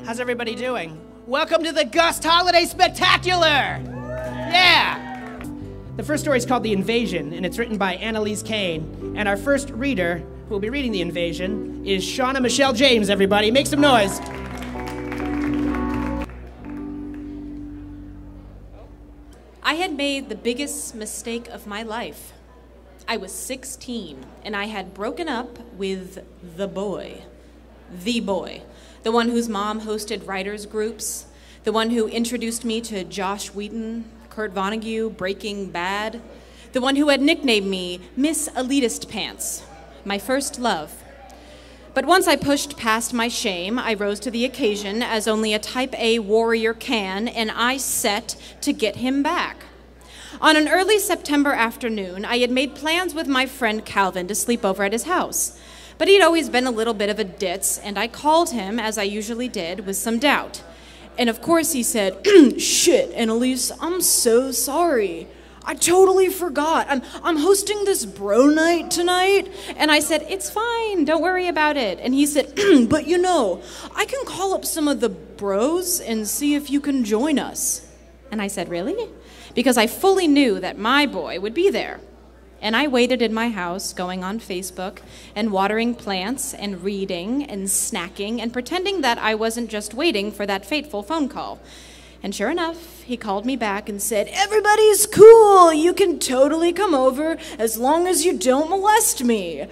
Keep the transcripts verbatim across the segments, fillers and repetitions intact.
How's everybody doing? Welcome to the Gust Holiday Spectacular! Yeah! The first story is called The Invasion, and it's written by Annalise Kane. And our first reader, who will be reading The Invasion, is Shauna Michelle James, everybody. Make some noise. I had made the biggest mistake of my life. I was sixteen, and I had broken up with the boy. The boy. The one whose mom hosted writers' groups. The one who introduced me to Josh Whedon, Kurt Vonnegut, Breaking Bad. The one who had nicknamed me Miss Elitist Pants. My first love. But once I pushed past my shame, I rose to the occasion as only a type A warrior can, and I set to get him back. On an early September afternoon, I had made plans with my friend Calvin to sleep over at his house. But he'd always been a little bit of a ditz, and I called him, as I usually did, with some doubt. And of course he said, "Shit, Annalise, I'm so sorry. I totally forgot. I'm, I'm hosting this bro night tonight." And I said, "It's fine, don't worry about it." And he said, "But you know, I can call up some of the bros and see if you can join us." And I said, "Really?" Because I fully knew that my boy would be there. And I waited in my house, going on Facebook and watering plants and reading and snacking and pretending that I wasn't just waiting for that fateful phone call. And sure enough, he called me back and said, "Everybody's cool. You can totally come over as long as you don't molest me."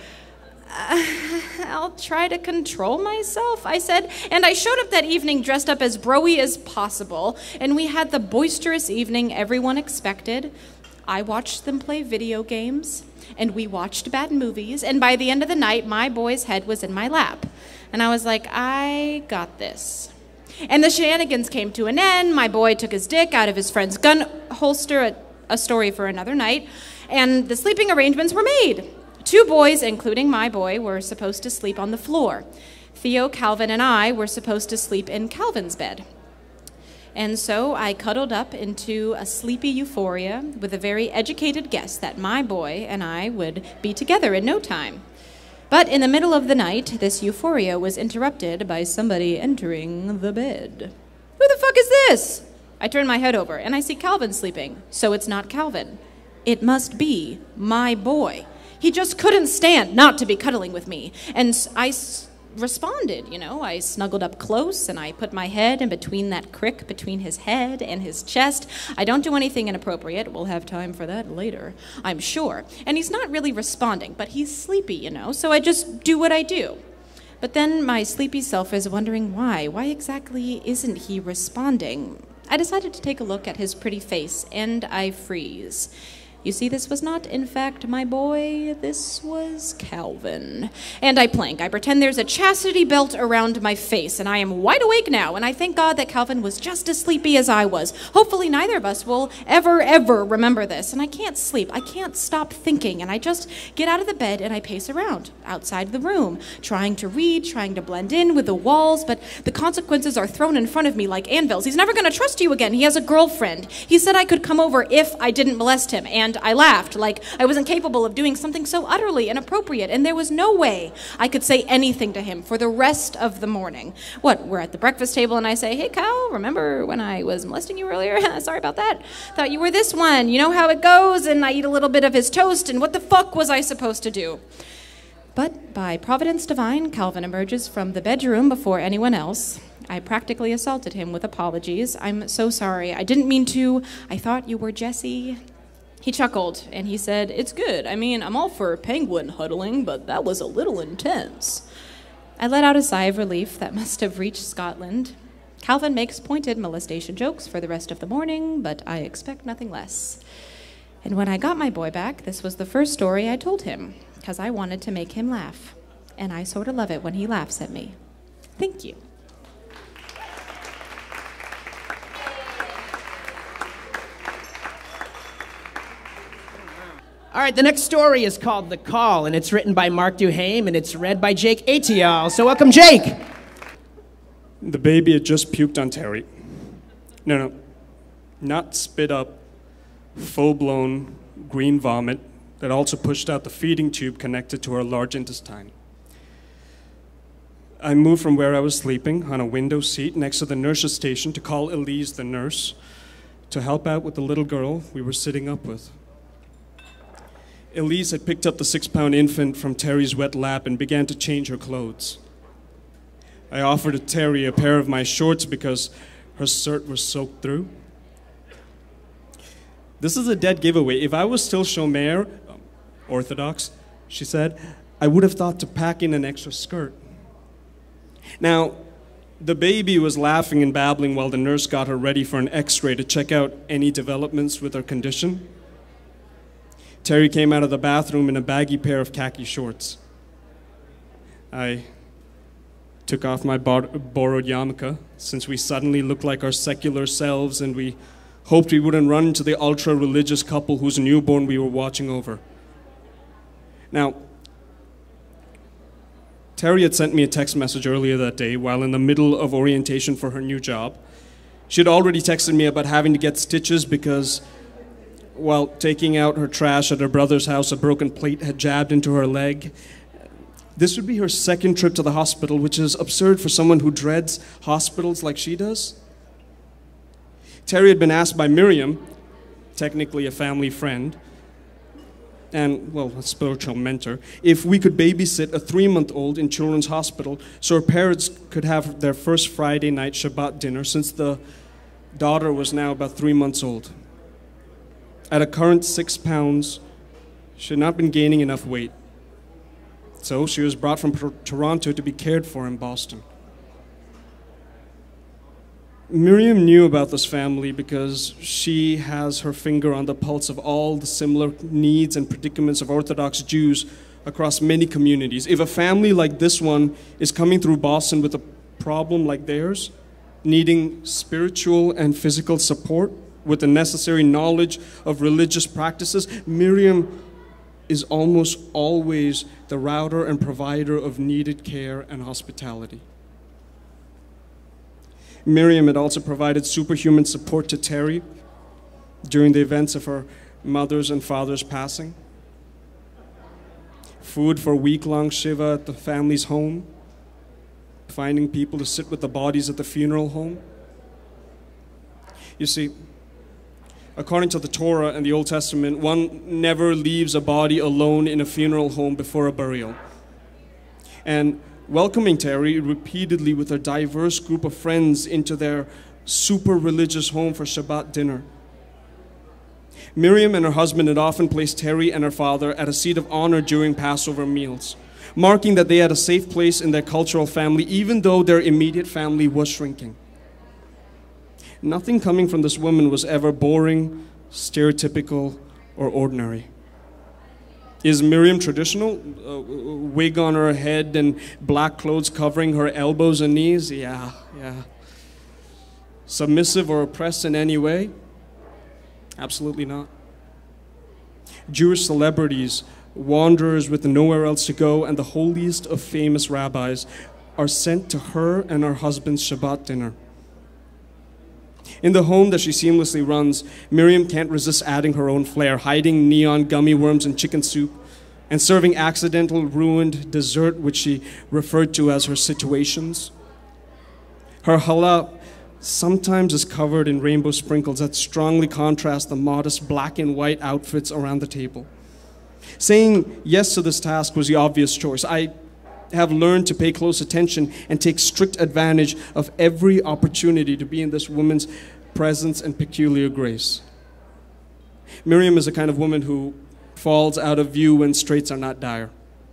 Uh, I'll try to control myself, I said. And I showed up that evening dressed up as bro-y as possible, and we had the boisterous evening everyone expected. I watched them play video games, and we watched bad movies, and by the end of the night, my boy's head was in my lap. And I was like, I got this. And the shenanigans came to an end. My boy took his dick out of his friend's gun holster, a, a story for another night, and the sleeping arrangements were made. Two boys, including my boy, were supposed to sleep on the floor. Theo, Calvin, and I were supposed to sleep in Calvin's bed. And so I cuddled up into a sleepy euphoria with a very educated guess that my boy and I would be together in no time. But in the middle of the night, this euphoria was interrupted by somebody entering the bed. "Who the fuck is this?" I turn my head over and I see Calvin sleeping. So it's not Calvin. It must be my boy. He just couldn't stand not to be cuddling with me. And I responded, you know, I snuggled up close and I put my head in between that crick between his head and his chest. I don't do anything inappropriate. We'll have time for that later, I'm sure. And he's not really responding, but he's sleepy, you know, so I just do what I do. But then my sleepy self is wondering why. Why exactly isn't he responding? I decided to take a look at his pretty face, and I freeze. You see, this was not, in fact, my boy. This was Calvin. And I plank. I pretend there's a chastity belt around my face, and I am wide awake now, and I thank God that Calvin was just as sleepy as I was. Hopefully neither of us will ever, ever remember this. And I can't sleep. I can't stop thinking, and I just get out of the bed and I pace around, outside the room, trying to read, trying to blend in with the walls, but the consequences are thrown in front of me like anvils. He's never going to trust you again. He has a girlfriend. He said I could come over if I didn't molest him, and I laughed like I wasn't capable of doing something so utterly inappropriate, and there was no way I could say anything to him for the rest of the morning. What, we're at the breakfast table and I say, "Hey, Cal, remember when I was molesting you earlier? Sorry about that. Thought you were this one. You know how it goes," and I eat a little bit of his toast, and what the fuck was I supposed to do? But by Providence Divine, Calvin emerges from the bedroom before anyone else. I practically assaulted him with apologies. "I'm so sorry. I didn't mean to. I thought you were Jesse." He chuckled, and he said, "It's good. I mean, I'm all for penguin huddling, but that was a little intense." I let out a sigh of relief that must have reached Scotland. Calvin makes pointed molestation jokes for the rest of the morning, but I expect nothing less. And when I got my boy back, this was the first story I told him, because I wanted to make him laugh. And I sort of love it when he laughs at me. Thank you. All right, the next story is called The Call, and it's written by Mark Duhame, and it's read by Jake Atial. So welcome, Jake. The baby had just puked on Terry. No, no, not spit up, full-blown green vomit that also pushed out the feeding tube connected to her large intestine. I moved from where I was sleeping on a window seat next to the nurse's station to call Elise, the nurse, to help out with the little girl we were sitting up with. Elise had picked up the six-pound infant from Terry's wet lap and began to change her clothes. I offered to Terry a pair of my shorts because her skirt was soaked through. This is a dead giveaway. If I was still Shomer, um, Orthodox, she said, I would have thought to pack in an extra skirt. Now, the baby was laughing and babbling while the nurse got her ready for an x-ray to check out any developments with her condition. Terry came out of the bathroom in a baggy pair of khaki shorts. I took off my bar- borrowed yarmulke, since we suddenly looked like our secular selves and we hoped we wouldn't run into the ultra-religious couple whose newborn we were watching over. Now, Terry had sent me a text message earlier that day while in the middle of orientation for her new job. She had already texted me about having to get stitches because, while taking out her trash at her brother's house, a broken plate had jabbed into her leg. This would be her second trip to the hospital, which is absurd for someone who dreads hospitals like she does. Terry had been asked by Miriam, technically a family friend, and, well, a spiritual mentor, if we could babysit a three-month-old in Children's Hospital so her parents could have their first Friday night Shabbat dinner since the daughter was now about three months old. At a current six pounds, she had not been gaining enough weight. So she was brought from Toronto to be cared for in Boston. Miriam knew about this family because she has her finger on the pulse of all the similar needs and predicaments of Orthodox Jews across many communities. If a family like this one is coming through Boston with a problem like theirs, needing spiritual and physical support with the necessary knowledge of religious practices, Miriam is almost always the router and provider of needed care and hospitality. Miriam had also provided superhuman support to Terry during the events of her mother's and father's passing. Food for week-long Shiva at the family's home, finding people to sit with the bodies at the funeral home. You see, according to the Torah and the Old Testament, one never leaves a body alone in a funeral home before a burial. And welcoming Terry repeatedly with a diverse group of friends into their super religious home for Shabbat dinner. Miriam and her husband had often placed Terry and her father at a seat of honor during Passover meals, marking that they had a safe place in their cultural family, even though their immediate family was shrinking. Nothing coming from this woman was ever boring, stereotypical, or ordinary. Is Miriam traditional? A wig on her head and black clothes covering her elbows and knees? Yeah, yeah. Submissive or oppressed in any way? Absolutely not. Jewish celebrities, wanderers with nowhere else to go, and the holiest of famous rabbis are sent to her and her husband's Shabbat dinner. In the home that she seamlessly runs, Miriam can't resist adding her own flair, hiding neon gummy worms and chicken soup, and serving accidental ruined dessert, which she referred to as her situations. Her challah sometimes is covered in rainbow sprinkles that strongly contrast the modest black and white outfits around the table. Saying yes to this task was the obvious choice. I have learned to pay close attention and take strict advantage of every opportunity to be in this woman's presence and peculiar grace. Miriam is the kind of woman who falls out of view when straits are not dire.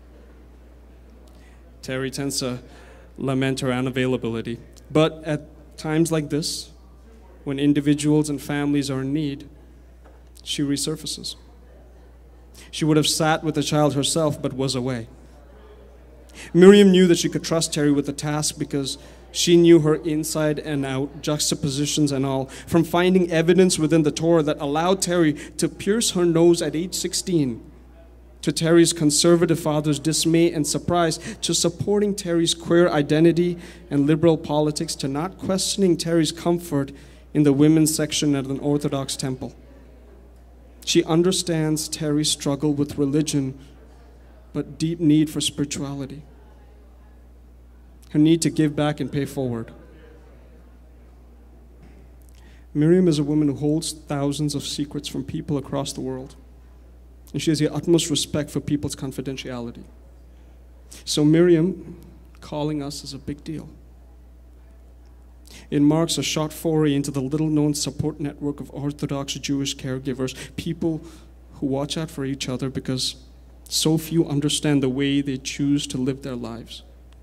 Terry tends to lament her unavailability. But at times like this, when individuals and families are in need, she resurfaces. She would have sat with the child herself, but was away. Miriam knew that she could trust Terry with the task because she knew her inside and out, juxtapositions and all, from finding evidence within the Torah that allowed Terry to pierce her nose at age sixteen, to Terry's conservative father's dismay and surprise, to supporting Terry's queer identity and liberal politics, to not questioning Terry's comfort in the women's section at an Orthodox temple. She understands Terry's struggle with religion, but deep need for spirituality. her need to give back and pay forward. Miriam is a woman who holds thousands of secrets from people across the world, and she has the utmost respect for people's confidentiality. So Miriam calling us is a big deal. It marks a short foray into the little-known support network of Orthodox Jewish caregivers, people who watch out for each other because so few understand the way they choose to live their lives.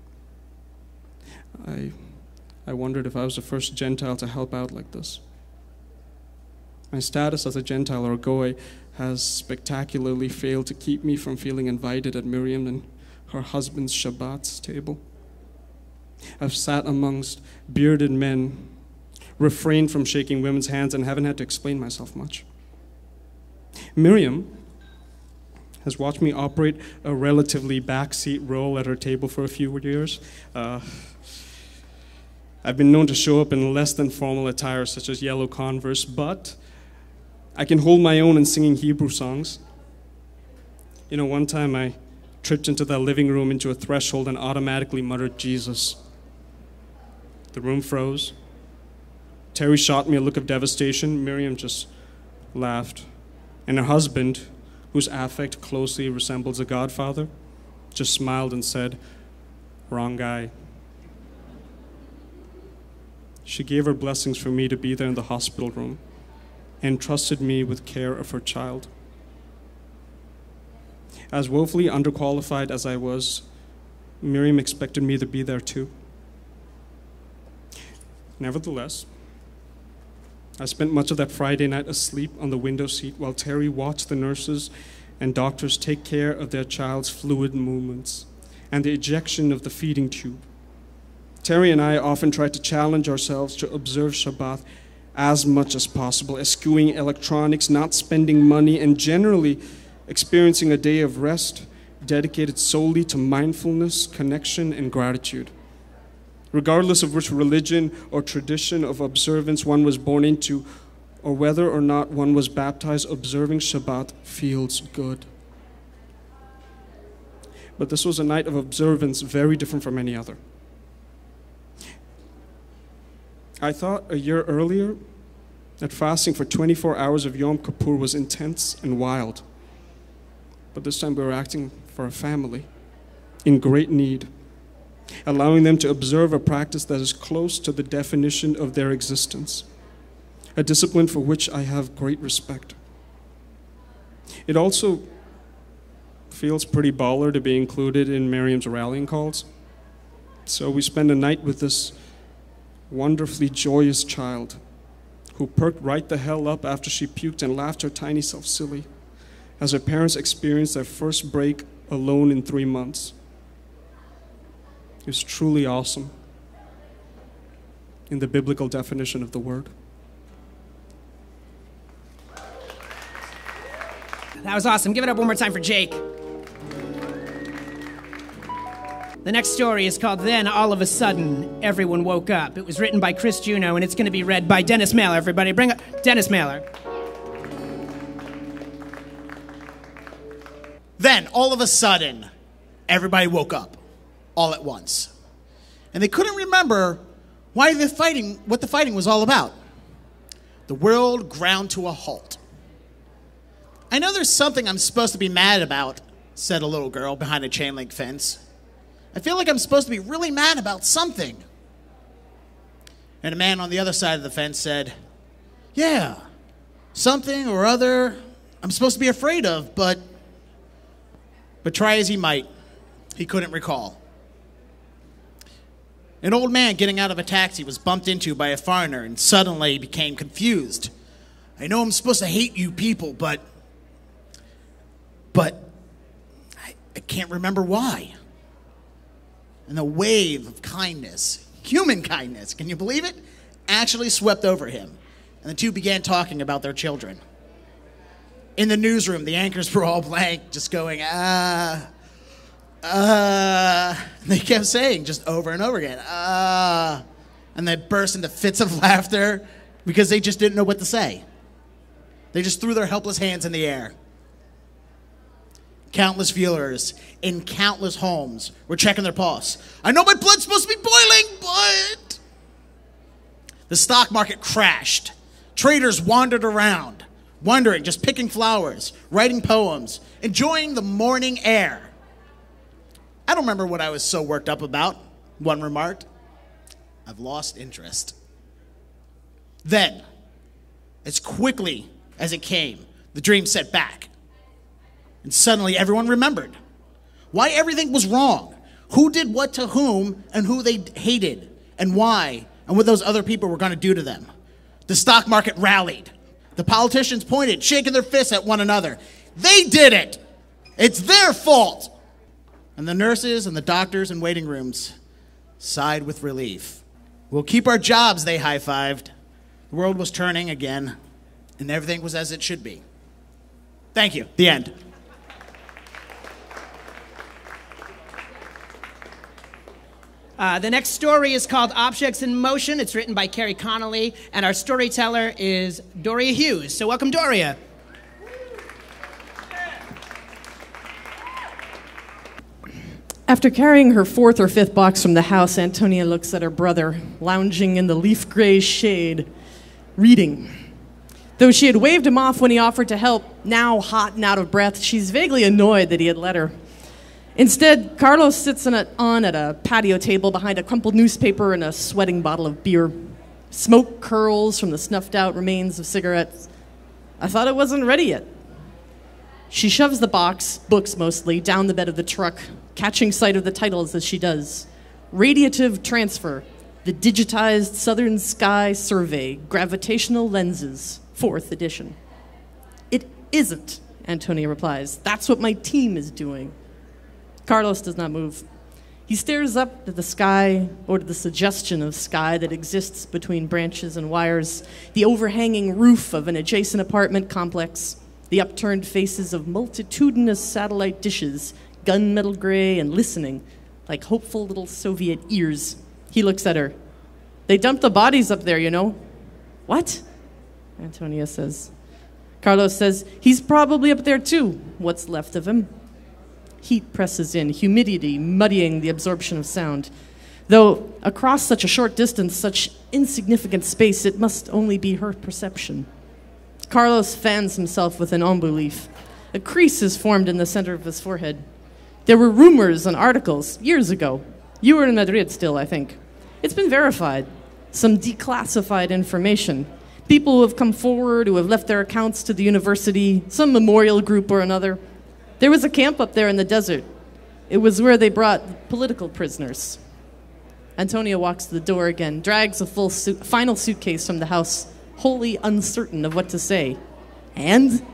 I, I wondered if I was the first Gentile to help out like this. My status as a Gentile or a Goy has spectacularly failed to keep me from feeling invited at Miriam and her husband's Shabbat's table. I've sat amongst bearded men, refrained from shaking women's hands, and haven't had to explain myself much. Miriam has watched me operate a relatively backseat role at her table for a few years. Uh, I've been known to show up in less than formal attire, such as yellow Converse, but I can hold my own in singing Hebrew songs. You know, one time I tripped into that living room into a threshold and automatically muttered, Jesus. The room froze. Terry shot me a look of devastation. Miriam just laughed. And her husband, whose affect closely resembles a godfather, just smiled and said, wrong guy. She gave her blessings for me to be there in the hospital room and trusted me with care of her child. As woefully underqualified as I was, Miriam expected me to be there too. Nevertheless, I spent much of that Friday night asleep on the window seat while Terry watched the nurses and doctors take care of their child's fluid movements and the ejection of the feeding tube. Terry and I often tried to challenge ourselves to observe Shabbat as much as possible, eschewing electronics, not spending money, and generally experiencing a day of rest dedicated solely to mindfulness, connection, and gratitude. Regardless of which religion or tradition of observance one was born into, or whether or not one was baptized, observing Shabbat feels good. But this was a night of observance very different from any other. I thought a year earlier that fasting for twenty-four hours of Yom Kippur was intense and wild. But this time we were acting for a family in great need, allowing them to observe a practice that is close to the definition of their existence, a discipline for which I have great respect. It also feels pretty baller to be included in Miriam's rallying calls. So we spend a night with this wonderfully joyous child who perked right the hell up after she puked and laughed her tiny self silly as her parents experienced their first break alone in three months. It was truly awesome in the biblical definition of the word. That was awesome. Give it up one more time for Jake. The next story is called Then All of a Sudden, Everyone Woke Up. It was written by Chris Juno, and it's going to be read by Dennis Mailer. Everybody bring up Dennis Mailer. Then, all of a sudden, everybody woke up, all at once. And they couldn't remember why the fighting, what the fighting was all about. The world ground to a halt. I know there's something I'm supposed to be mad about, said a little girl behind a chain link fence. I feel like I'm supposed to be really mad about something. And a man on the other side of the fence said, yeah, something or other I'm supposed to be afraid of, but, but try as he might, he couldn't recall. An old man getting out of a taxi was bumped into by a foreigner and suddenly became confused. I know I'm supposed to hate you people, but, but I, I can't remember why. And the wave of kindness, human kindness, can you believe it, actually swept over him. And the two began talking about their children. In the newsroom, the anchors were all blank, just going, ah, ah. And they kept saying just over and over again, ah. And they burst into fits of laughter because they just didn't know what to say. They just threw their helpless hands in the air. Countless viewers in countless homes were checking their pulse. I know my blood's supposed to be boiling, but... The stock market crashed. Traders wandered around, wondering, just picking flowers, writing poems, enjoying the morning air. I don't remember what I was so worked up about, one remarked. I've lost interest. Then, as quickly as it came, the dream set back. And suddenly everyone remembered why everything was wrong, who did what to whom, and who they hated, and why, and what those other people were going to do to them. The stock market rallied. The politicians pointed, shaking their fists at one another. They did it! It's their fault! And the nurses and the doctors in waiting rooms sighed with relief. We'll keep our jobs, they high-fived. The world was turning again, and everything was as it should be. Thank you. The end. Uh, the next story is called Objects in Motion. It's written by Carrie Connolly, and our storyteller is Doria Hughes. So welcome, Doria. After carrying her fourth or fifth box from the house, Antonia looks at her brother, lounging in the leaf gray shade, reading. Though she had waved him off when he offered to help, now hot and out of breath, she's vaguely annoyed that he had let her. Instead, Carlos sits on, a, on at a patio table behind a crumpled newspaper and a sweating bottle of beer. Smoke curls from the snuffed-out remains of cigarettes. I thought it wasn't ready yet. She shoves the box, books mostly, down the bed of the truck, catching sight of the titles as she does. Radiative Transfer, the Digitized Southern Sky Survey, Gravitational Lenses, fourth edition. It isn't, Antonia replies. That's what my team is doing. Carlos does not move. He stares up at the sky, or to the suggestion of sky that exists between branches and wires, the overhanging roof of an adjacent apartment complex, the upturned faces of multitudinous satellite dishes, gunmetal gray and listening, like hopeful little Soviet ears. He looks at her. They dumped the bodies up there, you know. What? Antonia says. Carlos says, he's probably up there too, what's left of him. Heat presses in, humidity muddying the absorption of sound. Though across such a short distance, such insignificant space, it must only be her perception. Carlos fans himself with an ombu leaf. A crease is formed in the center of his forehead. There were rumors and articles years ago. You were in Madrid still, I think. It's been verified. Some declassified information. People who have come forward, who have left their accounts to the university, some memorial group or another. There was a camp up there in the desert. It was where they brought political prisoners. Antonia walks to the door again, drags a full suit, final suitcase from the house, wholly uncertain of what to say. And?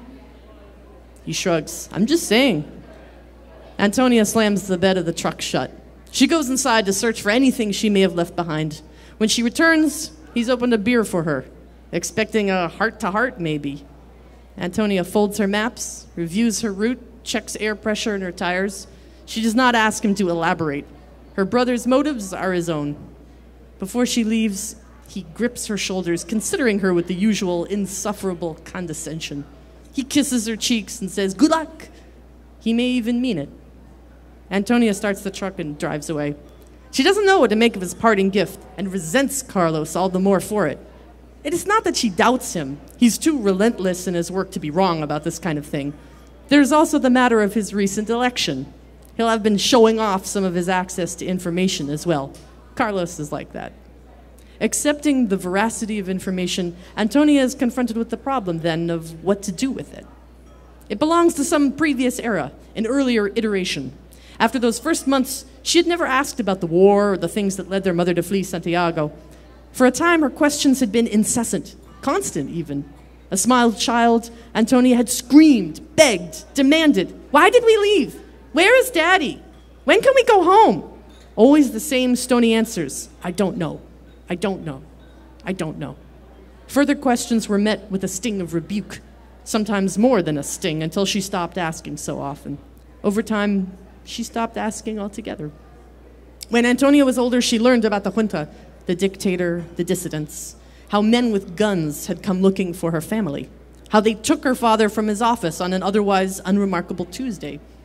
He shrugs. I'm just saying. Antonia slams the bed of the truck shut. She goes inside to search for anything she may have left behind. When she returns, he's opened a beer for her, expecting a heart-to-heart maybe. Antonia folds her maps, reviews her route, checks air pressure in her tires. She does not ask him to elaborate. Her brother's motives are his own. Before she leaves, he grips her shoulders, considering her with the usual insufferable condescension. He kisses her cheeks and says, "Good luck." He may even mean it. Antonia starts the truck and drives away. She doesn't know what to make of his parting gift and resents Carlos all the more for it. It is not that she doubts him. He's too relentless in his work to be wrong about this kind of thing. There's also the matter of his recent election. He'll have been showing off some of his access to information as well. Carlos is like that. Accepting the veracity of information, Antonia is confronted with the problem, then, of what to do with it. It belongs to some previous era, an earlier iteration. After those first months, she had never asked about the war or the things that led their mother to flee Santiago. For a time, her questions had been incessant, constant even. A smiled child, Antonia had screamed, begged, demanded, "Why did we leave? Where is Daddy? When can we go home?" Always the same stony answers. I don't know. I don't know. I don't know. Further questions were met with a sting of rebuke, sometimes more than a sting, until she stopped asking so often. Over time, she stopped asking altogether. When Antonia was older, she learned about the junta, the dictator, the dissidents, how men with guns had come looking for her family, how they took her father from his office on an otherwise unremarkable Tuesday,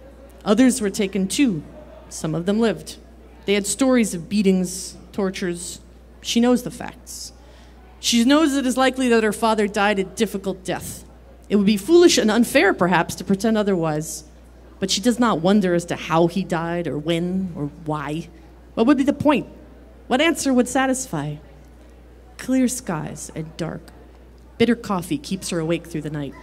Others were taken too. Some of them lived. They had stories of beatings, tortures. She knows the facts. She knows it is likely that her father died a difficult death. It would be foolish and unfair, perhaps, to pretend otherwise. But she does not wonder as to how he died, or when, or why. What would be the point? What answer would satisfy? Clear skies and dark. Bitter coffee keeps her awake through the night.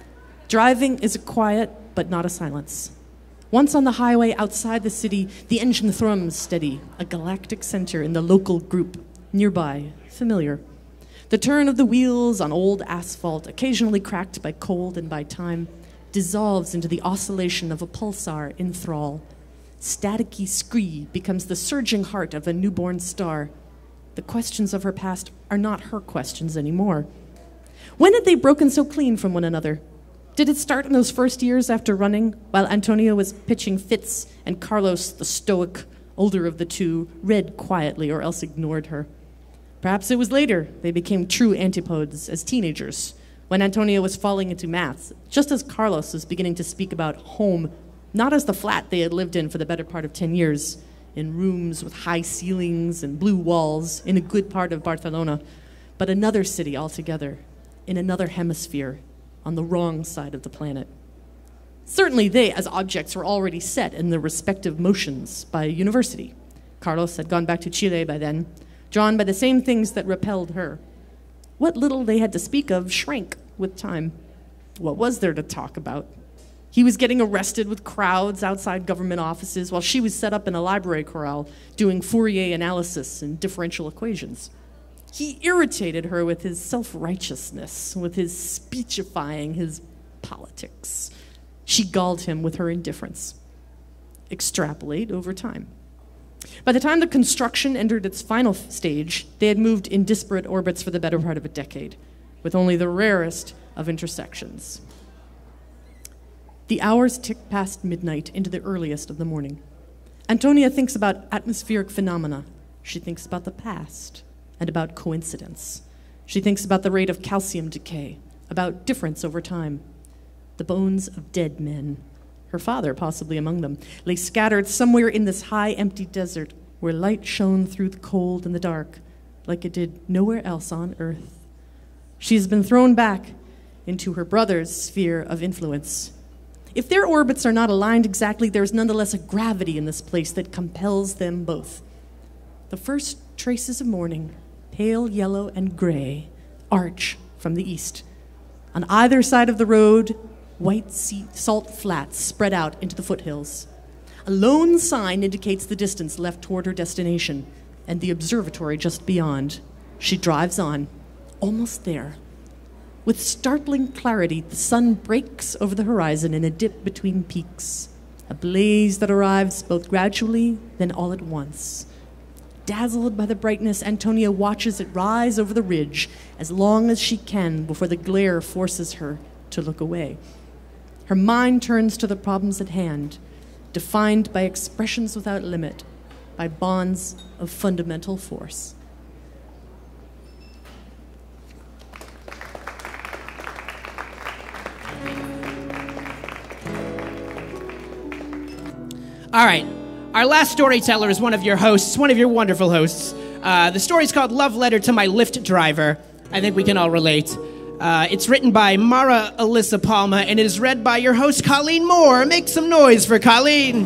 Driving is a quiet, but not a silence. Once on the highway outside the city, the engine thrums steady, a galactic center in the local group. Nearby, familiar. The turn of the wheels on old asphalt, occasionally cracked by cold and by time, dissolves into the oscillation of a pulsar in thrall. Staticky scree becomes the surging heart of a newborn star. The questions of her past are not her questions anymore. When had they broken so clean from one another? Did it start in those first years after running, while Antonio was pitching fits and Carlos, the stoic, older of the two, read quietly or else ignored her? Perhaps it was later they became true antipodes as teenagers, when Antonio was falling into maths, just as Carlos was beginning to speak about home, not as the flat they had lived in for the better part of ten years, in rooms with high ceilings and blue walls in a good part of Barcelona, but another city altogether, in another hemisphere, on the wrong side of the planet. Certainly they, as objects, were already set in their respective motions by university. Carlos had gone back to Chile by then, drawn by the same things that repelled her. What little they had to speak of shrank with time. What was there to talk about? He was getting arrested with crowds outside government offices while she was set up in a library corral doing Fourier analysis and differential equations. He irritated her with his self-righteousness, with his speechifying, his politics. She galled him with her indifference. Extrapolate over time. By the time the construction entered its final stage, they had moved in disparate orbits for the better part of a decade, with only the rarest of intersections. The hours tick past midnight into the earliest of the morning. Antonia thinks about atmospheric phenomena. She thinks about the past and about coincidence. She thinks about the rate of calcium decay, about difference over time. The bones of dead men, her father possibly among them, lay scattered somewhere in this high, empty desert where light shone through the cold and the dark like it did nowhere else on earth. She has been thrown back into her brother's sphere of influence. If their orbits are not aligned exactly, there is nonetheless a gravity in this place that compels them both. The first traces of morning, pale yellow and gray, arch from the east. On either side of the road, white sea, salt flats spread out into the foothills. A lone sign indicates the distance left toward her destination and the observatory just beyond. She drives on, almost there. With startling clarity, the sun breaks over the horizon in a dip between peaks, a blaze that arrives both gradually, then all at once. Dazzled by the brightness, Antonia watches it rise over the ridge as long as she can before the glare forces her to look away. Her mind turns to the problems at hand, defined by expressions without limit, by bonds of fundamental force. All right. Our last storyteller is one of your hosts, one of your wonderful hosts. Uh, the story's called Love Letter to My Lyft Driver. I think we can all relate. Uh, it's written by Mara Alyssa Palma, and it is read by your host, Colleen Moore. Make some noise for Colleen.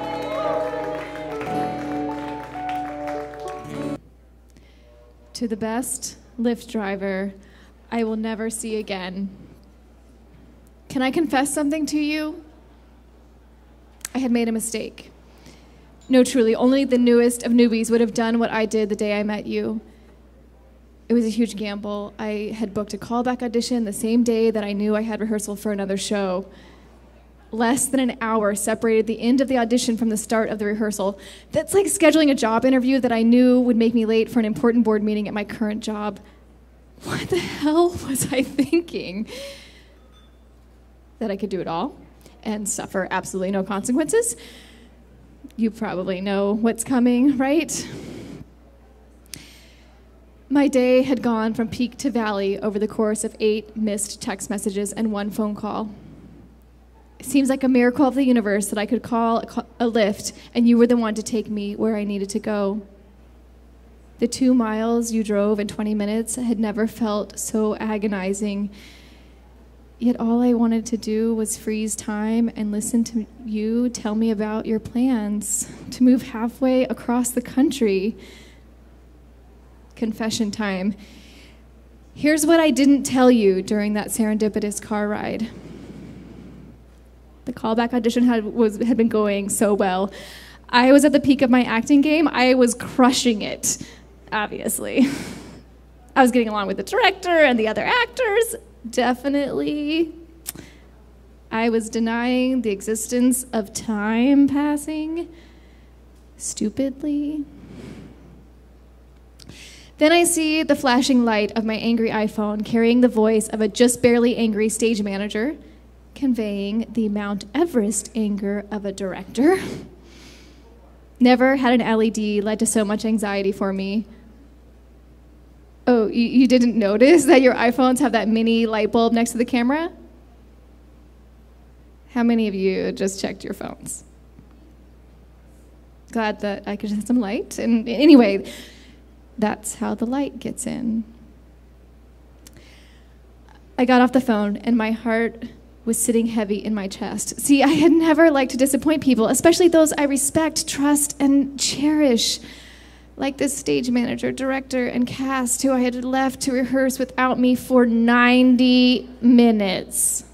To the best Lyft driver I will never see again. Can I confess something to you? I had made a mistake. No, truly, only the newest of newbies would have done what I did the day I met you. It was a huge gamble. I had booked a callback audition the same day that I knew I had rehearsal for another show. Less than an hour separated the end of the audition from the start of the rehearsal. That's like scheduling a job interview that I knew would make me late for an important board meeting at my current job. What the hell was I thinking? That I could do it all and suffer absolutely no consequences? You probably know what's coming, right? My day had gone from peak to valley over the course of eight missed text messages and one phone call. It seems like a miracle of the universe that I could call a, ca- a lift and you were the one to take me where I needed to go. The two miles you drove in twenty minutes had never felt so agonizing. Yet all I wanted to do was freeze time and listen to you tell me about your plans to move halfway across the country. Confession time. Here's what I didn't tell you during that serendipitous car ride. The callback audition had, was, had been going so well. I was at the peak of my acting game. I was crushing it, obviously. I was getting along with the director and the other actors. Definitely. I was denying the existence of time passing stupidly. Then I see the flashing light of my angry iPhone carrying the voice of a just barely angry stage manager, conveying the Mount Everest anger of a director. Never had an L E D led to so much anxiety for me. Oh, you, you didn't notice that your iPhones have that mini light bulb next to the camera? How many of you just checked your phones? Glad that I could shed some light. And anyway, that's how the light gets in. I got off the phone and my heart was sitting heavy in my chest. See, I had never liked to disappoint people, especially those I respect, trust, and cherish. Like this stage manager, director, and cast who I had left to rehearse without me for ninety minutes.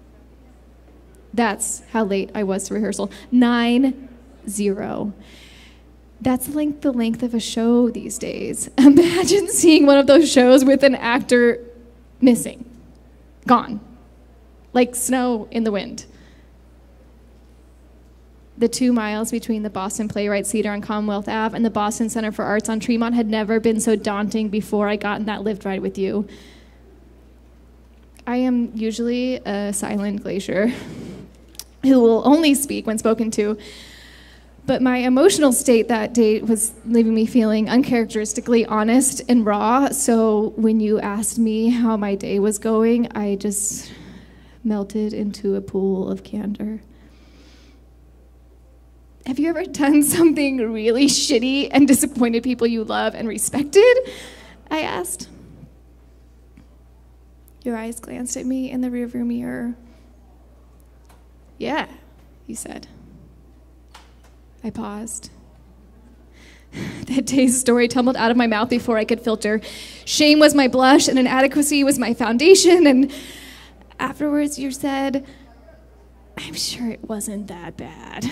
That's how late I was to rehearsal. Nine, zero. That's like the length of a show these days. Imagine seeing one of those shows with an actor missing, gone, like snow in the wind. The two miles between the Boston Playwrights Theater on Commonwealth Avenue and the Boston Center for Arts on Tremont had never been so daunting before I got in that lift ride with you. I am usually a silent glacier who will only speak when spoken to, but my emotional state that day was leaving me feeling uncharacteristically honest and raw, so when you asked me how my day was going, I just melted into a pool of candor. Have you ever done something really shitty and disappointed people you love and respected? I asked. Your eyes glanced at me in the rearview mirror. Yeah, you said. I paused. That day's story tumbled out of my mouth before I could filter. Shame was my blush and inadequacy was my foundation, and afterwards you said, I'm sure it wasn't that bad.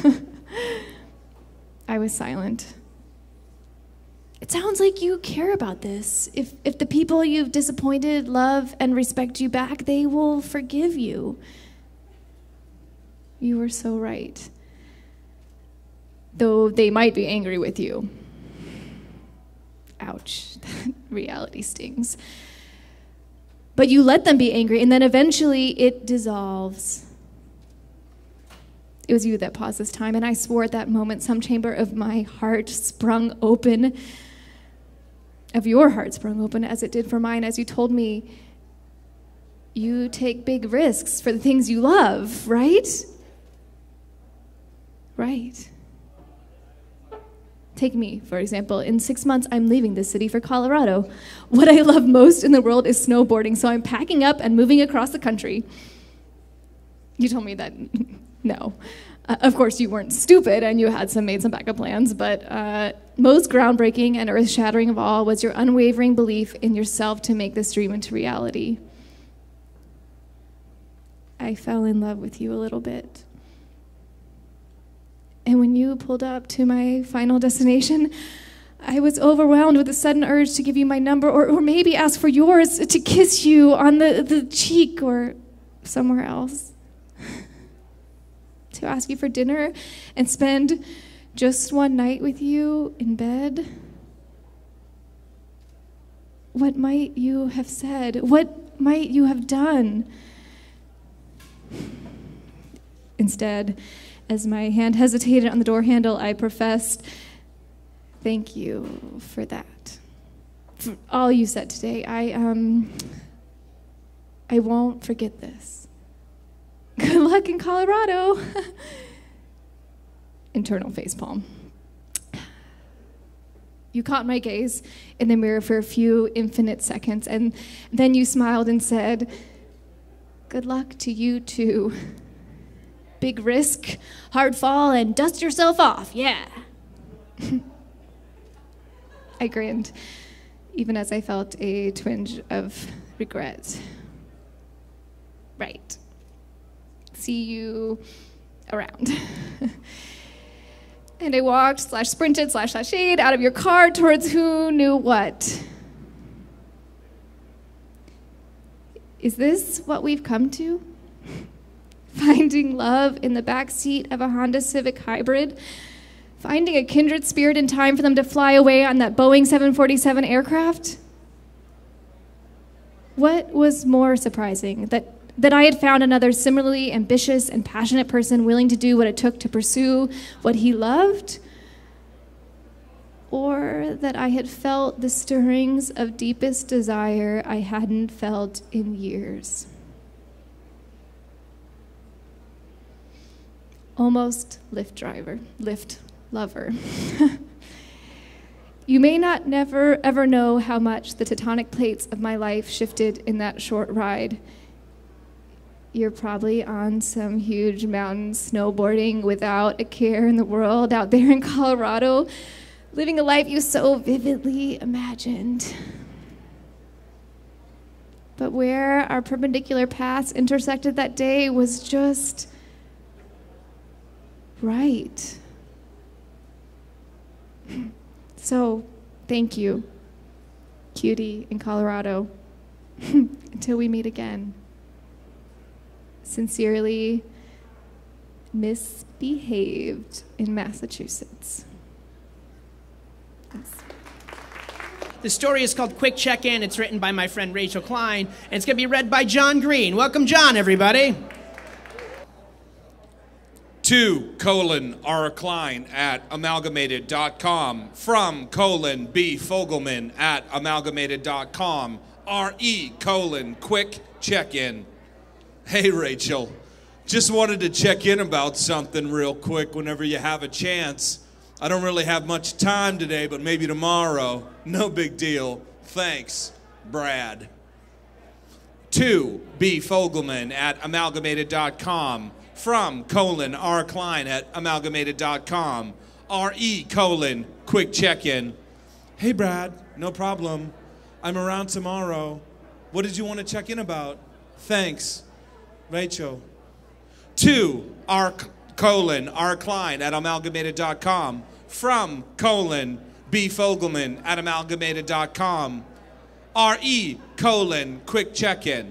I was silent. It sounds like you care about this. If if the people you've disappointed love and respect you back, they will forgive you. You were so right. Though they might be angry with you. Ouch, that reality stings. But you let them be angry, and then eventually it dissolves. It was you that paused this time, and I swore at that moment some chamber of my heart sprung open, of your heart sprung open as it did for mine, as you told me, you take big risks for the things you love, right? Right. Take me, for example. In six months, I'm leaving this city for Colorado. What I love most in the world is snowboarding, so I'm packing up and moving across the country. You told me that... No. Uh, of course, you weren't stupid and you had some made some backup plans, but uh, most groundbreaking and earth-shattering of all was your unwavering belief in yourself to make this dream into reality. I fell in love with you a little bit. And when you pulled up to my final destination, I was overwhelmed with a sudden urge to give you my number, or, or maybe ask for yours, to kiss you on the, the cheek or somewhere else. To ask you for dinner and spend just one night with you in bed? What might you have said? What might you have done? Instead, as my hand hesitated on the door handle, I professed, thank you for that. For all you said today. I, um, I won't forget this. Good luck in Colorado. Internal facepalm. You caught my gaze in the mirror for a few infinite seconds, and then you smiled and said, good luck to you too. Big risk, hard fall, and dust yourself off, yeah. I grinned, even as I felt a twinge of regret. Right. See you around. And I walked, slash sprinted, slash sashayed out of your car towards who knew what. Is this what we've come to? Finding love in the back seat of a Honda Civic Hybrid? Finding a kindred spirit in time for them to fly away on that Boeing seven forty-seven aircraft? What was more surprising? That that I had found another similarly ambitious and passionate person willing to do what it took to pursue what he loved? Or that I had felt the stirrings of deepest desire I hadn't felt in years? Almost Lyft driver, Lyft lover. You may not never ever know how much the tectonic plates of my life shifted in that short ride. You're probably on some huge mountain snowboarding without a care in the world out there in Colorado, living a life you so vividly imagined. But where our perpendicular paths intersected that day was just right. So, thank you, cutie in Colorado. Until we meet again. Sincerely, misbehaved in Massachusetts. Thanks. The story is called Quick Check-In. It's written by my friend Rachel Klein, and it's going to be read by John Green. Welcome, John, everybody. To colon R Klein at amalgamated dot com, from colon B Fogelman at amalgamated dot com, R E colon quick check-in. Hey Rachel, just wanted to check in about something real quick whenever you have a chance. I don't really have much time today, but maybe tomorrow. No big deal. Thanks, Brad. To B Fogelman at amalgamated dot com, from colon R Klein at amalgamated dot com, R E colon quick check-in. Hey Brad, no problem. I'm around tomorrow. What did you want to check in about? Thanks, Rachel. To R colon R Klein at amalgamated dot com, from colon B Fogelman at amalgamated dot com, R E colon quick check-in.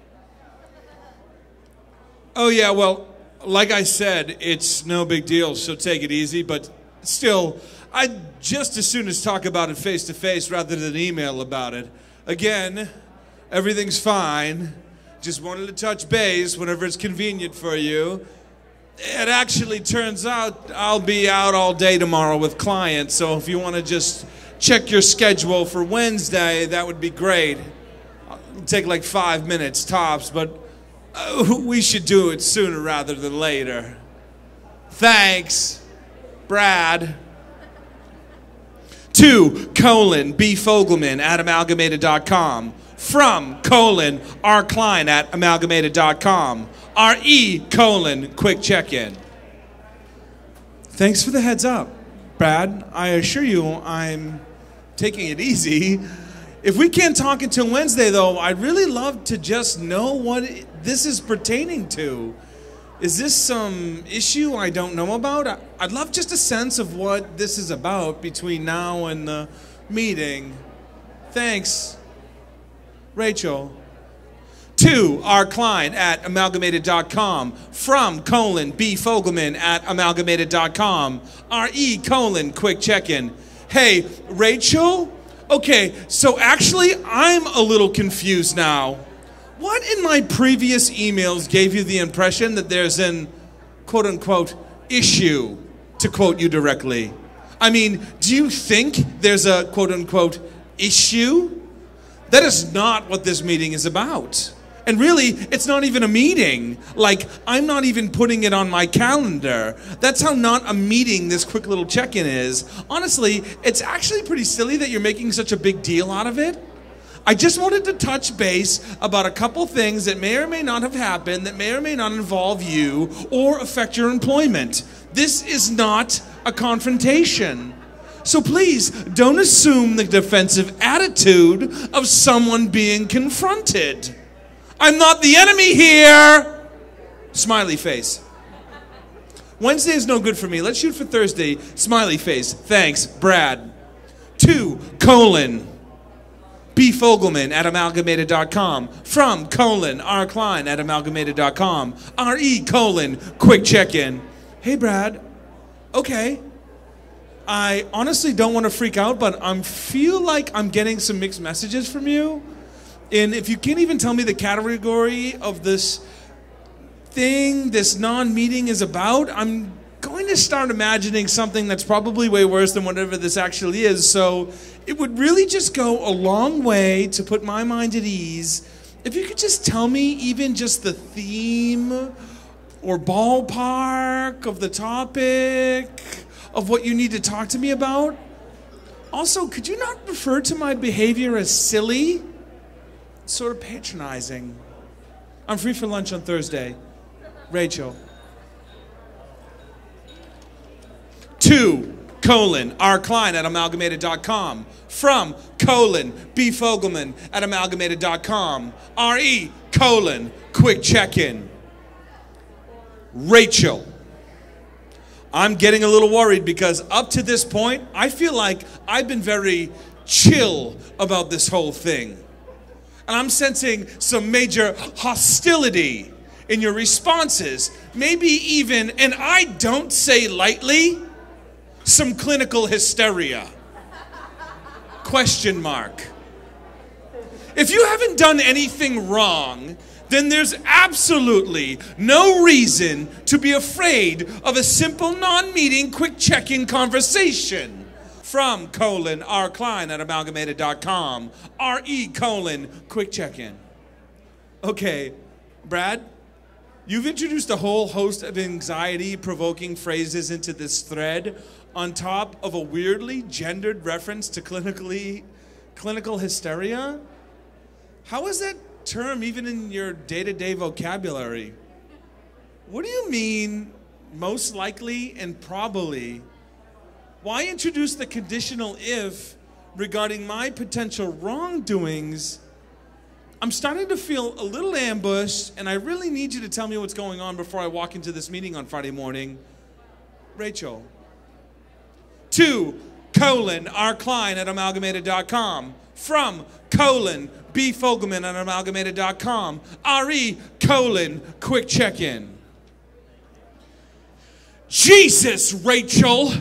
Oh yeah, well, like I said, it's no big deal, so take it easy, but still, I'd just as soon as talk about it face to face rather than email about it. Again, everything's fine. Just wanted to touch base whenever it's convenient for you. It actually turns out I'll be out all day tomorrow with clients, so if you want to just check your schedule for Wednesday, that would be great. It'll take like five minutes tops, but uh, we should do it sooner rather than later. Thanks, Brad. To colon B Fogelman at amalgamated dot com, from colon R Klein at amalgamated dot com, R E colon quick check-in. Thanks for the heads up, Brad. I assure you I'm taking it easy. If we can't talk until Wednesday, though, I'd really love to just know what this is pertaining to. Is this some issue I don't know about? I'd love just a sense of what this is about between now and the meeting. Thanks, Rachel. To R Klein at amalgamated dot com, from colon B Fogelman at amalgamated dot com, R E colon quick check-in. Hey, Rachel? Okay, so actually I'm a little confused now. What in my previous emails gave you the impression that there's an quote-unquote issue, to quote you directly? I mean, do you think there's a quote-unquote issue? That is not what this meeting is about. And really, it's not even a meeting. Like, I'm not even putting it on my calendar. That's how not a meeting this quick little check-in is. Honestly, it's actually pretty silly that you're making such a big deal out of it. I just wanted to touch base about a couple things that may or may not have happened, that may or may not involve you or affect your employment. This is not a confrontation. So please, don't assume the defensive attitude of someone being confronted. I'm not the enemy here. Smiley face. Wednesday is no good for me. Let's shoot for Thursday. Smiley face. Thanks, Brad. Two, colon. B. Fogelman at amalgamated dot com. From, colon, R. Klein at amalgamated dot com. R. E. colon, quick check-in. Hey, Brad. Okay. I honestly don't want to freak out, but I feel like I'm getting some mixed messages from you. And if you can't even tell me the category of this thing, this non-meeting is about, I'm going to start imagining something that's probably way worse than whatever this actually is. So it would really just go a long way to put my mind at ease if you could just tell me even just the theme or ballpark of the topic of what you need to talk to me about. Also, could you not refer to my behavior as silly? It's sort of patronizing. I'm free for lunch on Thursday. Rachel. Two, colon, R. Klein at amalgamated dot com. From, colon, B. Fogelman at amalgamated dot com. R. E. colon, quick check-in. Rachel. I'm getting a little worried because up to this point, I feel like I've been very chill about this whole thing. And I'm sensing some major hostility in your responses. Maybe even, and I don't say lightly, some clinical hysteria. Question mark. If you haven't done anything wrong, then there's absolutely no reason to be afraid of a simple non-meeting quick check-in conversation. From, colon, R. Klein at amalgamated dot com. R. E. colon, quick check-in. Okay, Brad, you've introduced a whole host of anxiety-provoking phrases into this thread on top of a weirdly gendered reference to clinically, clinical hysteria. How is that term even in your day-to-day vocabulary? What do you mean, most likely and probably? Why introduce the conditional if regarding my potential wrongdoings? I'm starting to feel a little ambushed, and I really need you to tell me what's going on before I walk into this meeting on Friday morning. Rachel. Two, colon, R. Klein at amalgamated dot com. From, colon, B. Fogelman at amalgamated dot com. R. E. colon, quick check-in. Jesus, Rachel.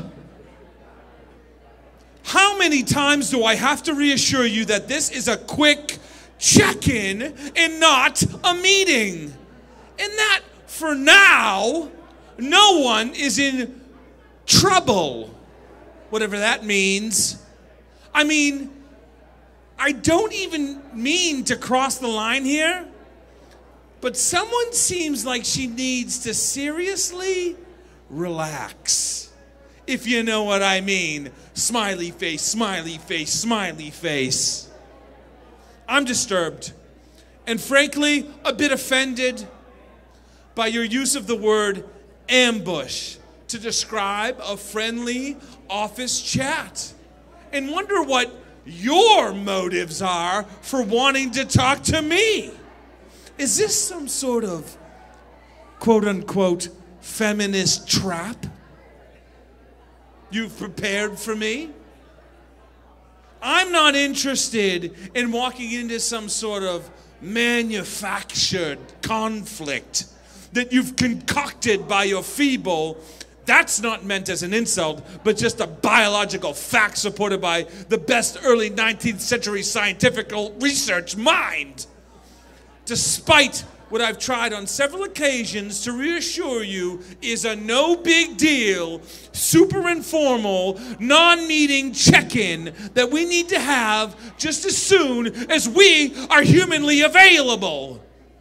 How many times do I have to reassure you that this is a quick check-in and not a meeting? And that, for now, no one is in trouble. Whatever that means. I mean, I don't even mean to cross the line here, but someone seems like she needs to seriously relax. If you know what I mean. Smiley face, smiley face, smiley face. I'm disturbed and frankly a bit offended by your use of the word ambush to describe a friendly office chat, and wonder what your motives are for wanting to talk to me. Is this some sort of quote-unquote feminist trap you've prepared for me? I'm not interested in walking into some sort of manufactured conflict that you've concocted by your feeble, that's not meant as an insult, but just a biological fact supported by the best early nineteenth century scientific research mind. Despite what I've tried on several occasions to reassure you is a no big deal, super informal, non-meeting check-in that we need to have just as soon as we are humanly available.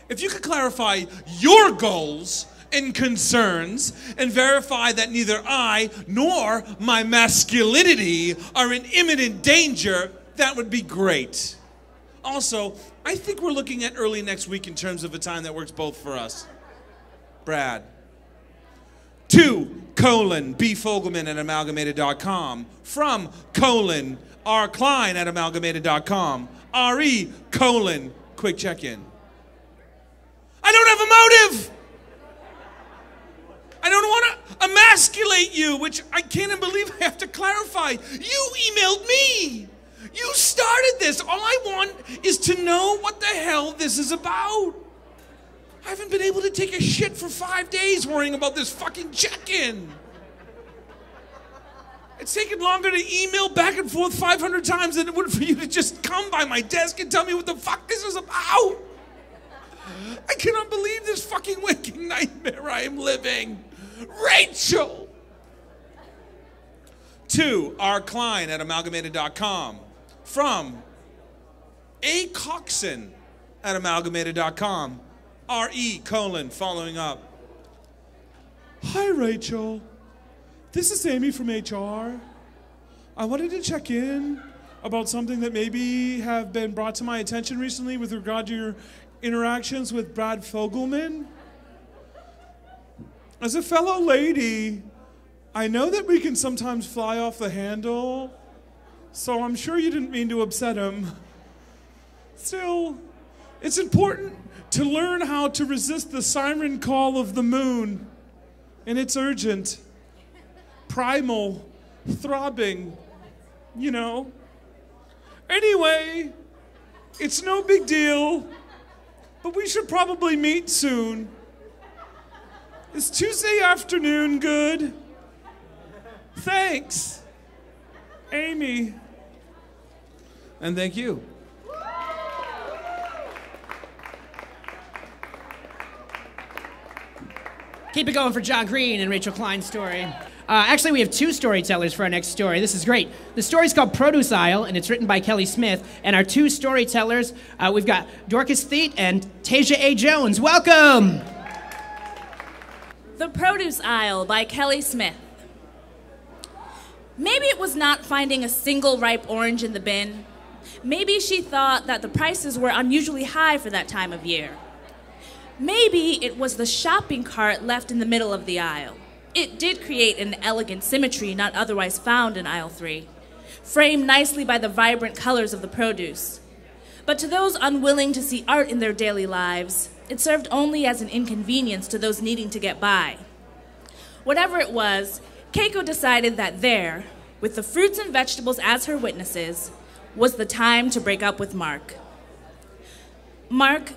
if you could clarify your goals and concerns and verify that neither I nor my masculinity are in imminent danger, that would be great. Also, I think we're looking at early next week in terms of a time that works both for us. Brad. To colon B Fogelman at amalgamated dot com. From colon R Klein at amalgamated dot com. R E colon quick check-in. I don't have a motive. I don't want to emasculate you, which I can't even believe I have to clarify. You emailed me. You started this. All I want is to know what the hell this is about. I haven't been able to take a shit for five days worrying about this fucking check-in. It's taken longer to email back and forth five hundred times than it would for you to just come by my desk and tell me what the fuck this is about. I cannot believe this fucking waking nightmare I am living. Rachel! To R. Klein at amalgamated dot com. From A. Coxon at amalgamated dot com. R E colon following up. Hi, Rachel. This is Amy from H R. I wanted to check in about something that maybe have been brought to my attention recently with regard to your interactions with Brad Fogelman. As a fellow lady, I know that we can sometimes fly off the handle, so I'm sure you didn't mean to upset him. Still, it's important to learn how to resist the siren call of the moon, and it's urgent, primal, throbbing, you know. Anyway, it's no big deal, but we should probably meet soon. Is Tuesday afternoon good? Thanks, Amy. And thank you. Keep it going for John Green and Rachel Klein's story. Uh, actually, we have two storytellers for our next story. This is great. The story's called Produce Aisle, and it's written by Kelly Smith. And our two storytellers, uh, we've got Dorcas Theet and Tasia A. Jones. Welcome! The Produce Aisle by Kelly Smith. Maybe it was not finding a single ripe orange in the bin. Maybe she thought that the prices were unusually high for that time of year. Maybe it was the shopping cart left in the middle of the aisle. It did create an elegant symmetry not otherwise found in aisle three, framed nicely by the vibrant colors of the produce. But to those unwilling to see art in their daily lives, it served only as an inconvenience to those needing to get by. Whatever it was, Keiko decided that there, with the fruits and vegetables as her witnesses, was the time to break up with Mark. Mark,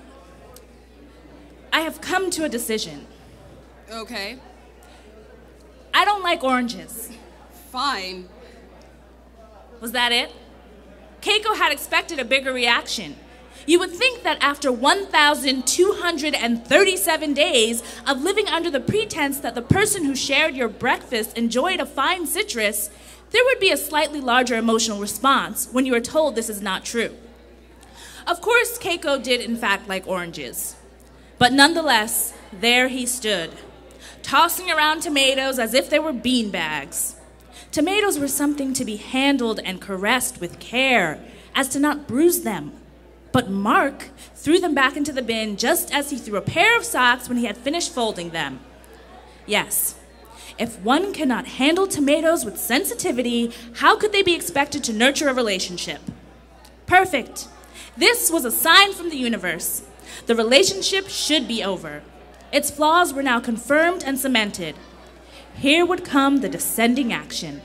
I have come to a decision. Okay. I don't like oranges. Fine. Was that it? Keiko had expected a bigger reaction. You would think that after one thousand two hundred thirty-seven days of living under the pretense that the person who shared your breakfast enjoyed a fine citrus, there would be a slightly larger emotional response when you were told this is not true. Of course, Keiko did in fact like oranges. But nonetheless, there he stood, tossing around tomatoes as if they were beanbags. Tomatoes were something to be handled and caressed with care, as to not bruise them. But Mark threw them back into the bin just as he threw a pair of socks when he had finished folding them. Yes, if one cannot handle tomatoes with sensitivity, how could they be expected to nurture a relationship? Perfect. This was a sign from the universe. The relationship should be over. Its flaws were now confirmed and cemented. Here would come the descending action.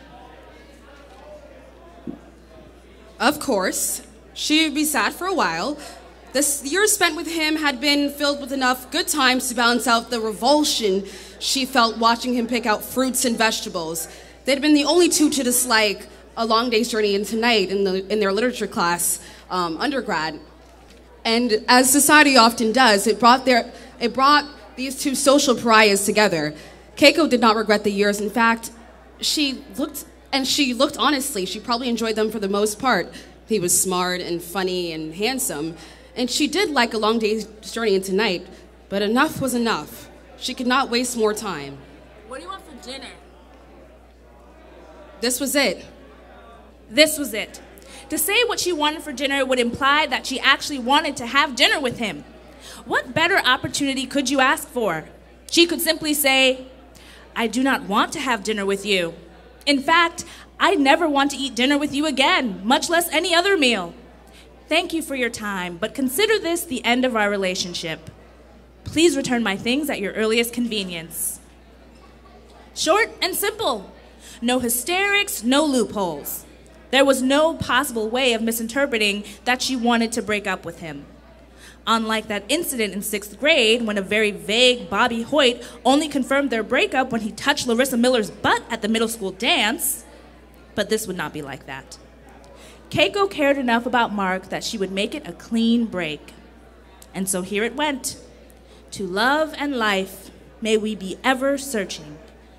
Of course. She would be sad for a while. The years spent with him had been filled with enough good times to balance out the revulsion she felt watching him pick out fruits and vegetables. They'd been the only two to dislike A Long Day's Journey into Night in, the, in their literature class, um, undergrad. And as society often does, it brought, their, it brought these two social pariahs together. Keiko did not regret the years. In fact, she looked, and she looked honestly. She probably enjoyed them for the most part. He was smart and funny and handsome. And she did like a long day's journey into night, but enough was enough. She could not waste more time. What do you want for dinner? This was it. This was it. To say what she wanted for dinner would imply that she actually wanted to have dinner with him. What better opportunity could you ask for? She could simply say, I do not want to have dinner with you. In fact, I never want to eat dinner with you again, much less any other meal. Thank you for your time, but consider this the end of our relationship. Please return my things at your earliest convenience. Short and simple. No hysterics, no loopholes. There was no possible way of misinterpreting that she wanted to break up with him. Unlike that incident in sixth grade when a very vague Bobby Hoyt only confirmed their breakup when he touched Larissa Miller's butt at the middle school dance. But this would not be like that. Keiko cared enough about Mark that she would make it a clean break. And so here it went. To love and life, may we be ever searching.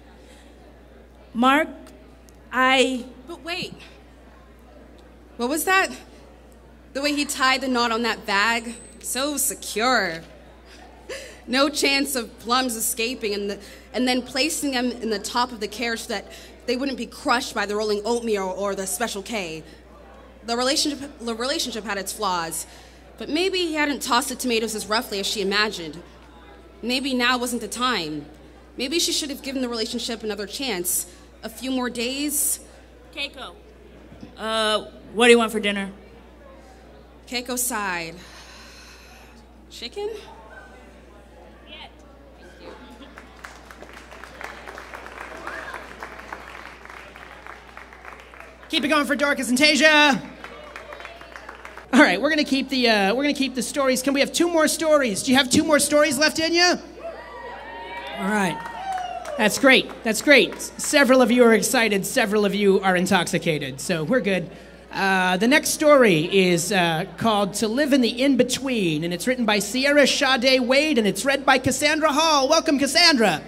Mark, I... But wait. What was that? The way he tied the knot on that bag? So secure. No chance of plums escaping, and, the, and then placing them in the top of the carriage so that they wouldn't be crushed by the rolling oatmeal or the Special K. The relationship, the relationship had its flaws, but maybe he hadn't tossed the tomatoes as roughly as she imagined. Maybe now wasn't the time. Maybe she should have given the relationship another chance. A few more days. Keiko, uh, what do you want for dinner? Keiko sighed. Chicken? Keep it going for Dorcas and Tasia. All right, we're gonna keep the uh, we're gonna keep the stories. Can we have two more stories? Do you have two more stories left in you? All right, that's great. That's great. Several of you are excited. Several of you are intoxicated. So we're good. Uh, the next story is uh, called "To Live in the In-Between," and it's written by Sierra Sade Wade, and it's read by Cassandra Hall. Welcome, Cassandra.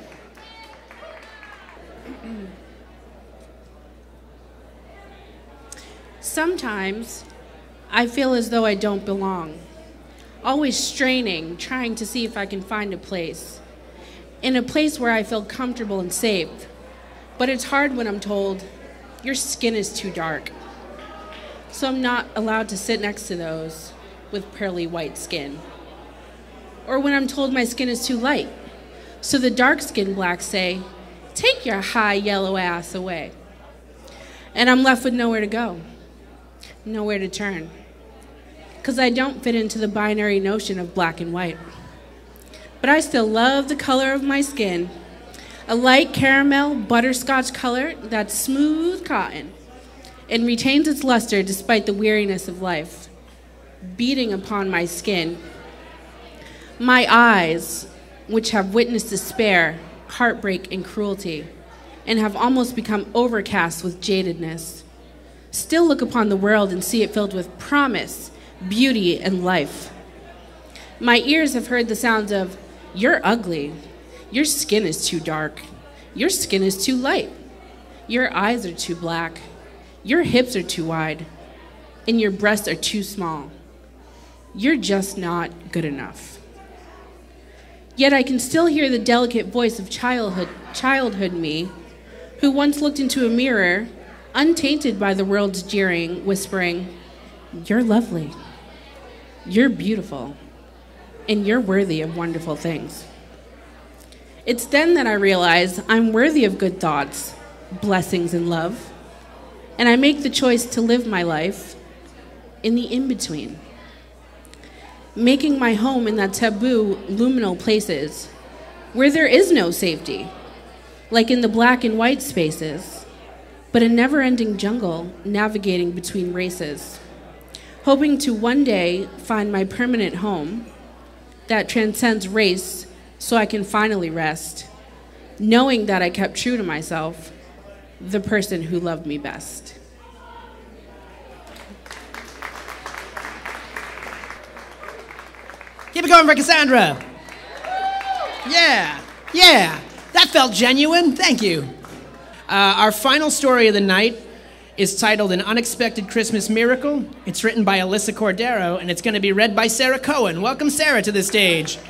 Sometimes I feel as though I don't belong, always straining, trying to see if I can find a place, in a place where I feel comfortable and safe. But it's hard when I'm told, your skin is too dark. So I'm not allowed to sit next to those with pearly white skin. Or when I'm told my skin is too light. So the dark-skinned blacks say, take your high yellow ass away. And I'm left with nowhere to go, nowhere to turn. Because I don't fit into the binary notion of black and white. But I still love the color of my skin. A light caramel butterscotch color that's smooth cotton and retains its luster despite the weariness of life, beating upon my skin. My eyes, which have witnessed despair, heartbreak, and cruelty, and have almost become overcast with jadedness, still look upon the world and see it filled with promise, beauty, and life. My ears have heard the sounds of, you're ugly, your skin is too dark, your skin is too light, your eyes are too black, your hips are too wide, and your breasts are too small. You're just not good enough. Yet I can still hear the delicate voice of childhood, childhood me, who once looked into a mirror, untainted by the world's jeering, whispering, you're lovely, you're beautiful, and you're worthy of wonderful things. It's then that I realize I'm worthy of good thoughts, blessings, and love, and I make the choice to live my life in the in-between, making my home in that taboo liminal places where there is no safety, like in the black and white spaces, but a never-ending jungle navigating between races, hoping to one day find my permanent home that transcends race so I can finally rest, knowing that I kept true to myself, the person who loved me best. Keep it going for Cassandra. Yeah, yeah, that felt genuine. Thank you. Uh, our final story of the night is titled An Unexpected Christmas Miracle. It's written by Alyssa Cordero, and it's going to be read by Sarah Cohen. Welcome, Sarah, to the stage.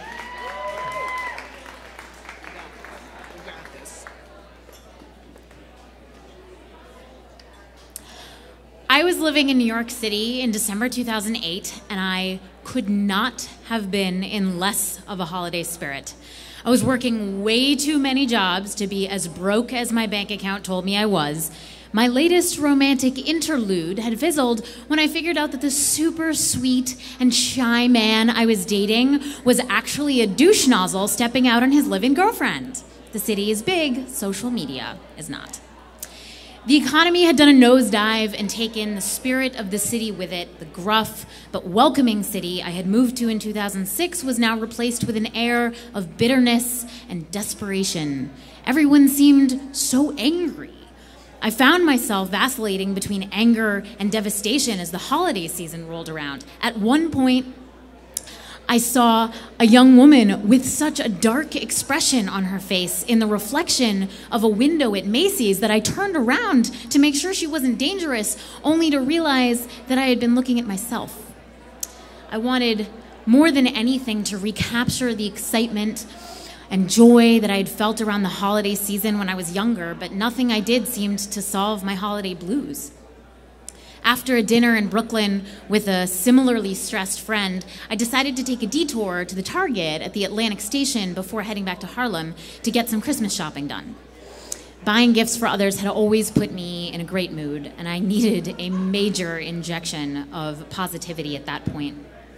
I was living in New York City in December two thousand eight, and I could not have been in less of a holiday spirit. I was working way too many jobs to be as broke as my bank account told me I was. My latest romantic interlude had fizzled when I figured out that the super sweet and shy man I was dating was actually a douche nozzle stepping out on his live-in girlfriend. The city is big, social media is not. The economy had done a nosedive and taken the spirit of the city with it. The gruff but welcoming city I had moved to in two thousand six was now replaced with an air of bitterness and desperation. Everyone seemed so angry. I found myself vacillating between anger and devastation as the holiday season rolled around. At one point, I saw a young woman with such a dark expression on her face in the reflection of a window at Macy's that I turned around to make sure she wasn't dangerous, only to realize that I had been looking at myself. I wanted more than anything to recapture the excitement and joy that I had felt around the holiday season when I was younger, but nothing I did seemed to solve my holiday blues. After a dinner in Brooklyn with a similarly stressed friend, I decided to take a detour to the Target at the Atlantic Station before heading back to Harlem to get some Christmas shopping done. Buying gifts for others had always put me in a great mood, and I needed a major injection of positivity at that point.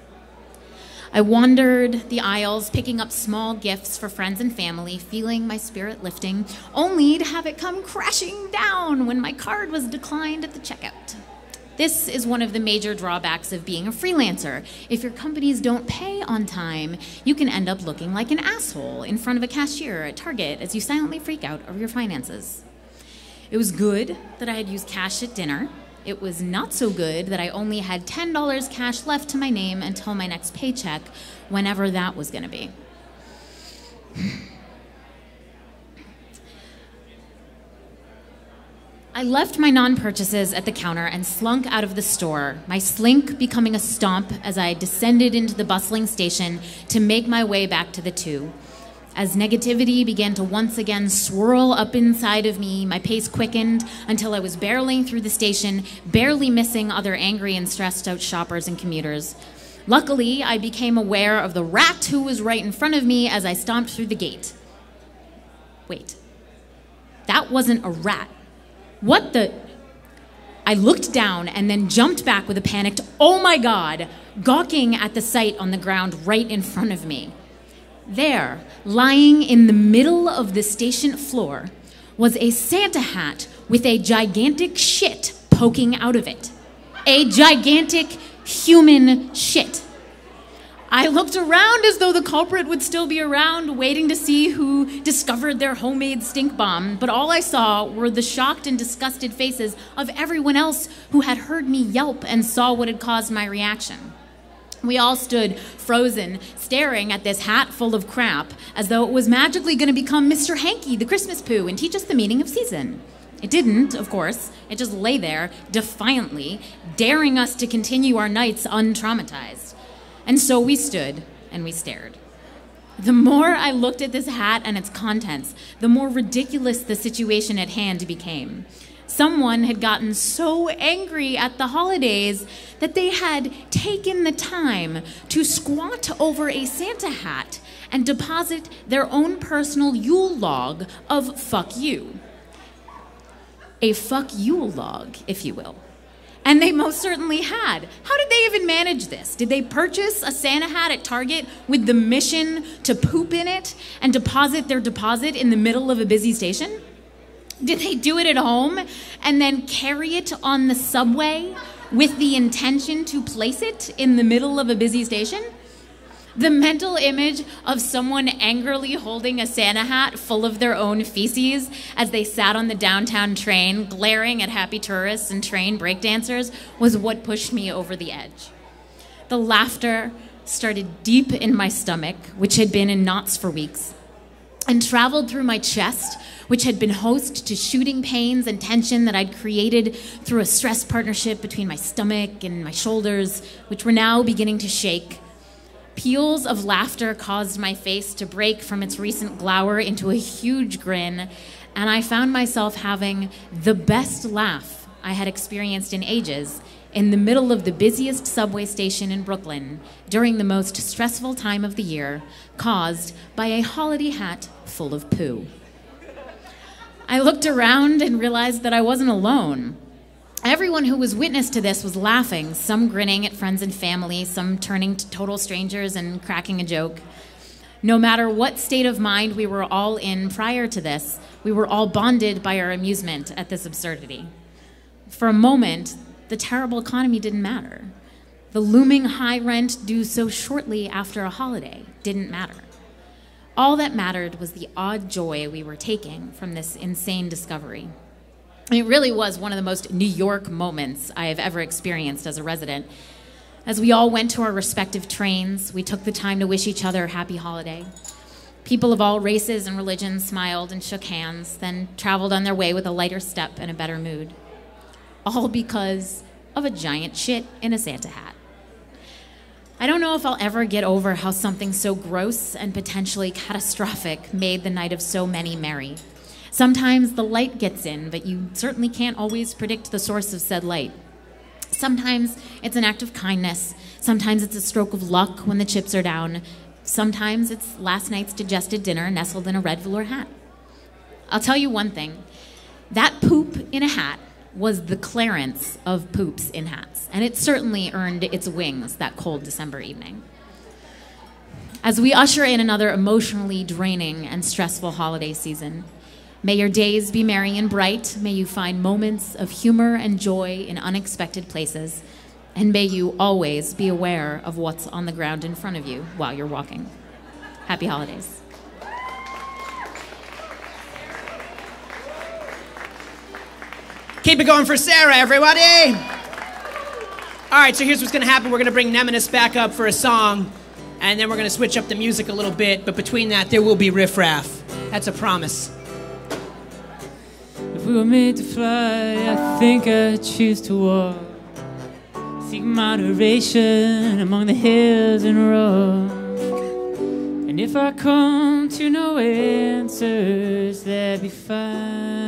I wandered the aisles, picking up small gifts for friends and family, feeling my spirit lifting, only to have it come crashing down when my card was declined at the checkout. This is one of the major drawbacks of being a freelancer. If your companies don't pay on time, you can end up looking like an asshole in front of a cashier at Target as you silently freak out over your finances. It was good that I had used cash at dinner. It was not so good that I only had ten dollars cash left to my name until my next paycheck, whenever that was going to be. I left my non-purchases at the counter and slunk out of the store, my slink becoming a stomp as I descended into the bustling station to make my way back to the two. As negativity began to once again swirl up inside of me, my pace quickened until I was barreling through the station, barely missing other angry and stressed out shoppers and commuters. Luckily, I became aware of the rat who was right in front of me as I stomped through the gate. Wait, that wasn't a rat. What the? I looked down and then jumped back with a panicked, "Oh my God," gawking at the sight on the ground right in front of me. There, lying in the middle of the station floor, was a Santa hat with a gigantic shit poking out of it. A gigantic human shit. I looked around as though the culprit would still be around, waiting to see who discovered their homemade stink bomb, but all I saw were the shocked and disgusted faces of everyone else who had heard me yelp and saw what had caused my reaction. We all stood frozen, staring at this hat full of crap, as though it was magically going to become Mister Hanky, the Christmas poo, and teach us the meaning of season. It didn't, of course. It just lay there, defiantly, daring us to continue our nights untraumatized. And so we stood, and we stared. The more I looked at this hat and its contents, the more ridiculous the situation at hand became. Someone had gotten so angry at the holidays that they had taken the time to squat over a Santa hat and deposit their own personal Yule log of fuck you. A fuck Yule log, if you will. And they most certainly had. How did they even manage this? Did they purchase a Santa hat at Target with the mission to poop in it and deposit their deposit in the middle of a busy station? Did they do it at home and then carry it on the subway with the intention to place it in the middle of a busy station? The mental image of someone angrily holding a Santa hat full of their own feces as they sat on the downtown train, glaring at happy tourists and train breakdancers, was what pushed me over the edge. The laughter started deep in my stomach, which had been in knots for weeks. and traveled through my chest, which had been host to shooting pains and tension that I'd created through a stress partnership between my stomach and my shoulders, which were now beginning to shake. Peals of laughter caused my face to break from its recent glower into a huge grin, and I found myself having the best laugh I had experienced in ages in the middle of the busiest subway station in Brooklyn during the most stressful time of the year, caused by a holiday hat full of poo. I looked around and realized that I wasn't alone. Everyone who was witness to this was laughing, some grinning at friends and family, some turning to total strangers and cracking a joke. No matter what state of mind we were all in prior to this, we were all bonded by our amusement at this absurdity. For a moment, the terrible economy didn't matter. The looming high rent due so shortly after a holiday didn't matter. All that mattered was the odd joy we were taking from this insane discovery. It really was one of the most New York moments I have ever experienced as a resident. As we all went to our respective trains, we took the time to wish each other a happy holiday. People of all races and religions smiled and shook hands, then traveled on their way with a lighter step and a better mood. All because of a giant shit in a Santa hat. I don't know if I'll ever get over how something so gross and potentially catastrophic made the night of so many merry. Sometimes the light gets in, but you certainly can't always predict the source of said light. Sometimes it's an act of kindness. Sometimes it's a stroke of luck when the chips are down. Sometimes it's last night's digested dinner nestled in a red velour hat. I'll tell you one thing. That poop in a hat was the Clarence of poops in hats, and it certainly earned its wings that cold December evening. As we usher in another emotionally draining and stressful holiday season, may your days be merry and bright, may you find moments of humor and joy in unexpected places, and may you always be aware of what's on the ground in front of you while you're walking. Happy holidays. Keep it going for Sarah, everybody! All right, so here's what's gonna happen. We're gonna bring Nemesis back up for a song, and then we're gonna switch up the music a little bit, but between that, there will be riff-raff. That's a promise. If we were made to fly, I think I'd choose to walk. Seek moderation among the hills and rocks. And if I come to no answers, that'd be fine.